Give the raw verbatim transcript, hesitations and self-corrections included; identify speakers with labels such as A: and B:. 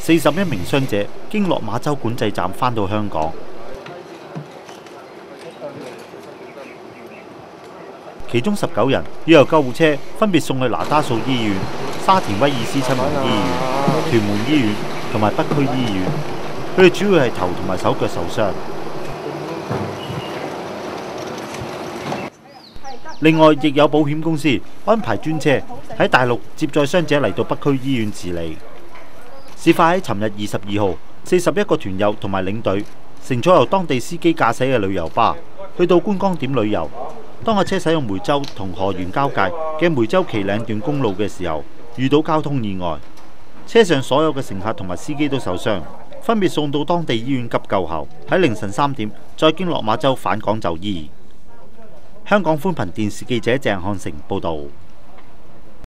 A: 四十一名傷者經落馬洲管制站返到香港，其中十九人要由救護車分別送去那打素醫院、沙田威爾斯親王醫院、屯門醫院同埋北區醫院。佢哋主要係頭同埋手腳受傷。另外，亦有保險公司安排專車喺大陸接載傷者嚟到北區醫院治理。事發喺尋日二十二號，四十一個團友同埋領隊乘坐由當地司機駕駛嘅旅遊巴去到觀光點旅遊。當架車使用梅州同河源交界嘅梅州旗嶺段公路嘅時候，遇到交通意外，車上所有嘅乘客同埋司機都受傷，分別送到當地醫院急救後，喺凌晨三點再經落馬洲返港就醫。香港寬頻電視記者鄭漢成報導。